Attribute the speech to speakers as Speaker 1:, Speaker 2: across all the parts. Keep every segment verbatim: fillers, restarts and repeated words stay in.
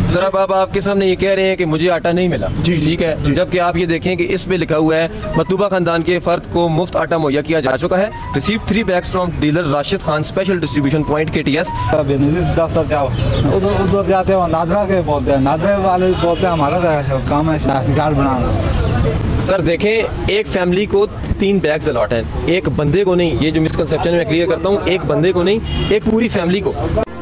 Speaker 1: Sir अब आप आपके सामने ये कह रहे हैं कि मुझे आटा नहीं मिला, जी ठीक है, जबकि आप ये देखें कि इस पे लिखा हुआ है मतलूबा खानदान के फर्द को मुफ्त आटा मुहैया किया जा चुका है। Receive three bags from dealer Rashid Khan special distribution point K T S.
Speaker 2: दफ्तर जाओ, उधर उधर जाते हो नादरा के बोलते हैं, नादरा वाले बोलते हैं हमारा काम है शनाख्ती कार्ड बनाना।
Speaker 1: सर देखें, एक फैमिली को तीन बैग्स अलॉट हैं, एक बंदे को नहीं। ये जो मिसकंसेप्शन मैं क्लियर करता हूँ, एक बंदे को नहीं, एक पूरी फैमिली को।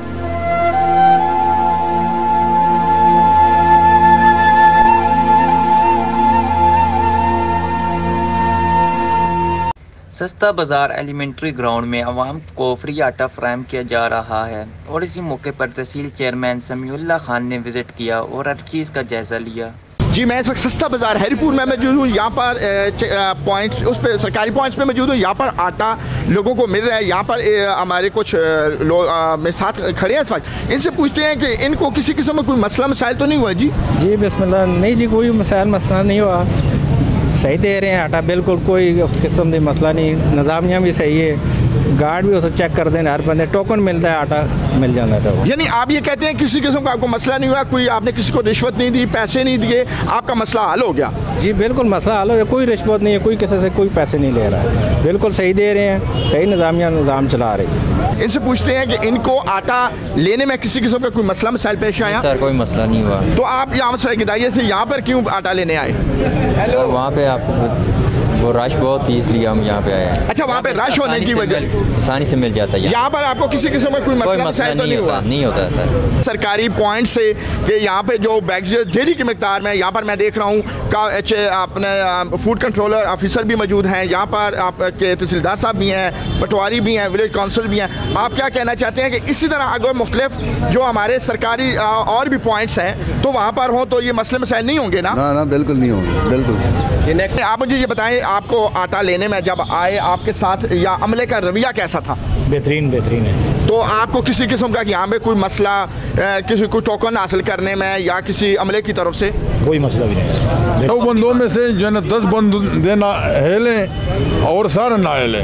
Speaker 3: सस्ता बाज़ार एलिमेंट्री ग्राउंड में आवाम को फ्री आटा फ्राहम किया जा रहा है और इसी मौके पर तहसील चेयरमैन समीउल्लाह खान ने विज़िट किया और हर चीज़ का जायज़ा लिया।
Speaker 4: जी मैं इस वक्त सस्ता बाज़ार हरीपुर में मौजूद हूँ। यहाँ पर पॉइंट्स उस पर सरकारी पॉइंट्स पे मौजूद हूँ। यहाँ पर आटा लोगों को मिल रहा है। यहाँ पर ए, हमारे कुछ लोग मेरे साथ खड़े हैं इस वक्त। इनसे पूछते हैं कि इनको किसी किस्म में कोई मसला मसाइल तो नहीं हुआ? जी
Speaker 2: जी बिस्मिल्लाह, नहीं जी कोई मसाइल मसला नहीं हुआ, सही दे रहे हैं आटा, बिल्कुल कोई किस्म का मसला नहीं। निज़ामिया भी सही है, गार्ड भी उसे चेक कर देना, हर बंदे टोकन मिलता है, आटा मिल जाता है।
Speaker 4: यानी आप ये कहते हैं किसी किस्म का आपको मसला नहीं हुआ, कोई आपने किसी को रिश्वत नहीं दी, पैसे नहीं दिए, आपका मसला हल हो गया?
Speaker 2: जी बिल्कुल मसला हल हो गया, कोई रिश्वत नहीं है, कोई किसी से कोई पैसे नहीं ले रहा है, बिल्कुल सही दे रहे हैं, सही निज़ामिया निज़ाम चला रही है।
Speaker 4: इनसे पूछते हैं कि इनको आटा लेने में किसी किस्म का कोई मसला मसाइल पेश आया?
Speaker 5: सर कोई मसला नहीं हुआ।
Speaker 4: तो आप यहाँ से गिदाइए से यहाँ पर क्यों आटा लेने आए?
Speaker 5: हेलो, वहाँ पे आप वो रश बहुत थी इसलिए हम यहाँ पे आए हैं।
Speaker 4: अच्छा, वहाँ पे रश होने की वजह
Speaker 5: आसानी से मिल जाता है।
Speaker 4: यहाँ पर आपको किसी किस्म में कोई मसला मसाइल तो नहीं हुआ?
Speaker 5: नहीं होता सर।
Speaker 4: सरकारी पॉइंट से कि यहाँ पे जो बैग्स डेरी की मिकदार में, यहाँ पर मैं देख रहा हूँ का अपने फूड कंट्रोलर ऑफिसर भी मौजूद हैं, यहाँ पर आपके तहसीलदार साहब भी हैं, पटवारी भी हैं, विलेज काउंसिल भी हैं। आप क्या कहना चाहते हैं कि इसी तरह अगर मुख्तलिफ जो हमारे सरकारी और भी पॉइंट्स हैं तो वहाँ पर हों तो ये मसले मसाइल नहीं होंगे ना?
Speaker 6: ना ना बिल्कुल नहीं होंगे, बिल्कुल।
Speaker 4: ये नेक्स्ट आप मुझे ये बताएं, आपको आटा लेने में जब आए आपके साथ या अमले का रवैया कैसा था?
Speaker 2: बेहतरीन बेहतरीन है।
Speaker 4: तो आपको किसी किस्म का यहाँ पे कोई मसला, किसी को टोकन हासिल करने में या किसी अमले की तरफ से
Speaker 2: कोई मसला भी नहीं?
Speaker 7: दो बंदों में से जो है ना दस बंद देना हेलें और सारे ना हेलें।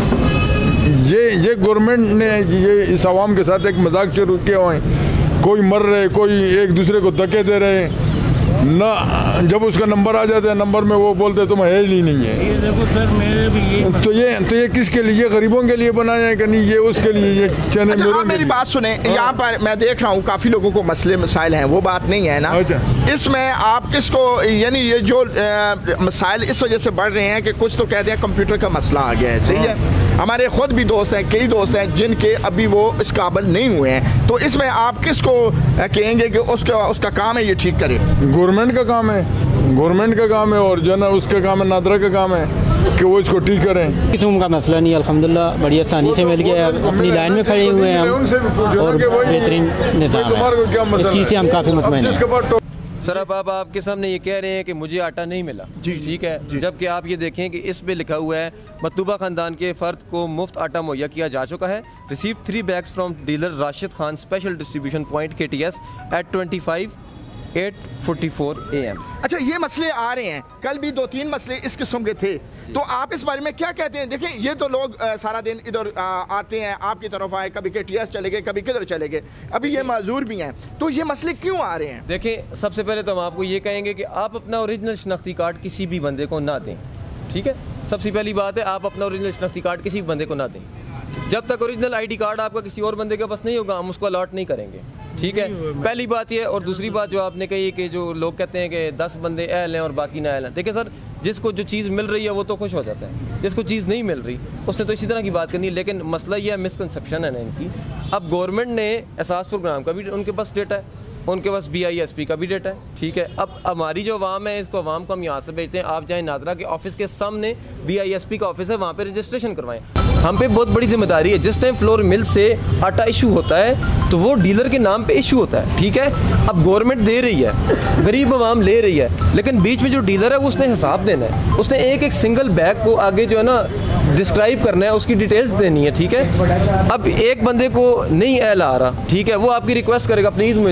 Speaker 7: ये ये गवर्नमेंट ने ये इस आवाम के साथ एक मजाक शुरू किया हुआ है, कोई मर रहे, कोई एक दूसरे को धक्के दे रहे ना, जब उसका नंबर आ जाता है नंबर में वो बोलते तुम हेज ही नहीं है।
Speaker 2: ये देखो सर, मेरे भी ये
Speaker 7: तो ये तो ये किसके लिए, गरीबों के लिए बनाया है कि नहीं, ये उसके लिए, ये चने
Speaker 4: अच्छा, आप मेरी बात सुने, यहाँ पर मैं देख रहा हूँ काफ़ी लोगों को मसले मसाइल हैं, वो बात नहीं है ना?
Speaker 7: अच्छा,
Speaker 4: इसमें आप किसको, यानी ये जो आ, मसाइल इस वजह से बढ़ रहे हैं कि कुछ तो कहते हैं कंप्यूटर का मसला आ गया है, सही है। हमारे खुद भी दोस्त हैं, कई दोस्त हैं जिनके अभी वो इस काबिल नहीं हुए हैं, तो इसमें आप किसको कहेंगे कि उसका उसका काम है ये ठीक करे?
Speaker 7: गवर्नमेंट का काम है, गवर्नमेंट का काम है, और जो ना उसका काम है, नादरा का काम है कि वो इसको ठीक करें।
Speaker 2: किस्म का मसला नहीं, अल्हम्दुलिल्लाह बढ़िया आसानी से मिल गया, अपनी लाइन में खड़े हुए हैं हम और बेहतरीन निज़ाम है, इस चीज़ से हम काफ़ी मुतमईन हैं।
Speaker 1: सर अब आप आपके सामने ये कह रहे हैं कि मुझे आटा नहीं मिला, जी ठीक है, जबकि आप ये देखें कि इस पे लिखा हुआ है मतलूबा खानदान के फर्द को मुफ्त आटा मुहैया किया जा चुका है। Receive three bags from dealer Rashid Khan special distribution point K T S at twenty five at forty four A M.
Speaker 4: अच्छा, ये मसले आ रहे हैं, कल भी दो तीन मसले इस किस्म के थे, तो आप इस बारे में क्या कहते हैं? देखें, ये तो लोग आ, सारा दिन इधर आ, आते हैं, आपकी तरफ आए, कभी के टी एस चले गए, कभी किधर चले गए, अभी ये माजूर भी हैं, तो ये मसले क्यों आ रहे हैं?
Speaker 1: देखें, सबसे पहले तो हम आपको ये कहेंगे कि आप अपना ओरिजिनल शनाख्ती कार्ड किसी भी बंदे को ना दें, ठीक है। सबसे पहली बात है, आप अपना ओरिजिनल शनाख्ती कार्ड किसी भी बंदे को ना दें। जब तक ओरिजिनल आईडी कार्ड आपका किसी और बंदे के पास नहीं होगा, हम उसको अलॉट नहीं करेंगे, ठीक है। पहली बात ये है। और दूसरी बात जो आपने कही कि जो लोग कहते हैं कि दस बंदे अहल हैं और बाकी ना अहल हैं, देखिए सर, जिसको जो चीज़ मिल रही है वो तो खुश हो जाता है, जिसको चीज़ नहीं मिल रही उसने तो इसी तरह की बात करनी है। लेकिन मसला ये है, मिसकंसेप्शन है ना इनकी। अब गवर्नमेंट ने एहसास प्रोग्राम का भी उनके पास डेटा है, उनके पास बी आई एस पी का भी डेटा है, ठीक है। अब हमारी जो आवाम है, इसको आवाम को हम यहाँ से भेजते हैं, आप जाएँ नादरा के ऑफिस के सामने बी आई एस पी का ऑफिस है, वहाँ पे रजिस्ट्रेशन करवाएं। हम पे बहुत बड़ी जिम्मेदारी है, जिस टाइम फ्लोर मिल से आटा इशू होता है तो वो डीलर के नाम पे इशू होता है, ठीक है। अब गवर्नमेंट दे रही है, गरीब आवाम ले रही है, लेकिन बीच में जो डीलर है वो उसने हिसाब देना है, उसने एक एक सिंगल बैग को आगे जो है ना डिस्क्राइब करना है, उसकी डिटेल्स देनी है, ठीक है। अब एक बंदे को नहीं एल आ रहा, ठीक है, वो आपकी रिक्वेस्ट करेगा प्लीज़ मुझे दे दो,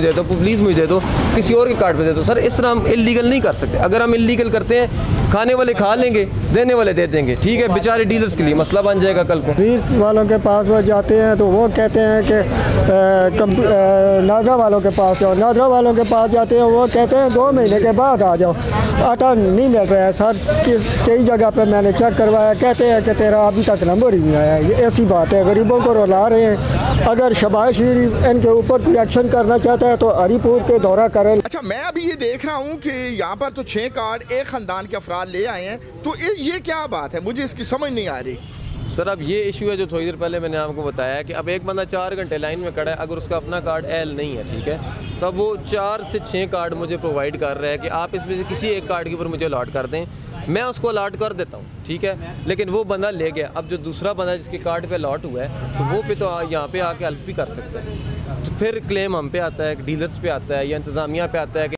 Speaker 1: प्लीज़ मुझे दे दो, किसी और के कार्ड पे दे दो। सर इस तरह हम इलीगल नहीं कर सकते। अगर हम इलीगल करते हैं, खाने वाले खा लेंगे, देने वाले दे देंगे, ठीक है, बेचारे डीलर्स के लिए मसला बन जाएगा कल को।
Speaker 8: रीस वालों के पास वो जाते हैं तो वो कहते हैं कि नादरा वालों के पास जाओ, नादरा वालों के पास जाते हैं वो कहते हैं दो महीने के बाद आ जाओ, आटा नहीं मिल रहा है सर। किस कई जगह पे मैंने चेक करवाया, कहते हैं कि तेरा अभी तक नंबर ही नहीं आया। ये ऐसी बात है, गरीबों को रुला रहे हैं। अगर शहबाज शरीफ इनके ऊपर कोई एक्शन करना चाहता है तो हरीपुर के दौरा करें।
Speaker 4: अच्छा, मैं अभी ये देख रहा हूँ कि यहाँ पर तो छः कार्ड एक ख़ानदान के अफराद ले आए हैं, तो ये क्या बात है, मुझे इसकी समझ नहीं आ रही।
Speaker 1: सर अब ये इशू है जो थोड़ी देर पहले मैंने आपको बताया है कि अब एक बंदा चार घंटे लाइन में खड़ा है, अगर उसका अपना कार्ड एल नहीं है, ठीक है, तो अब वो चार से छः कार्ड मुझे प्रोवाइड कर रहा है कि आप इसमें से किसी एक कार्ड के ऊपर मुझे अलॉट कर दें, मैं उसको अलॉट कर देता हूँ, ठीक है, लेकिन वो बंदा ले गया। अब जो दूसरा बंदा जिसके कार्ड पे अलॉट हुआ है तो वो पे तो यहाँ पे आके हेल्प भी कर सकता है। तो फिर क्लेम हम पे आता है, डीलर्स पे आता है या इंतज़ामिया पे आता है कि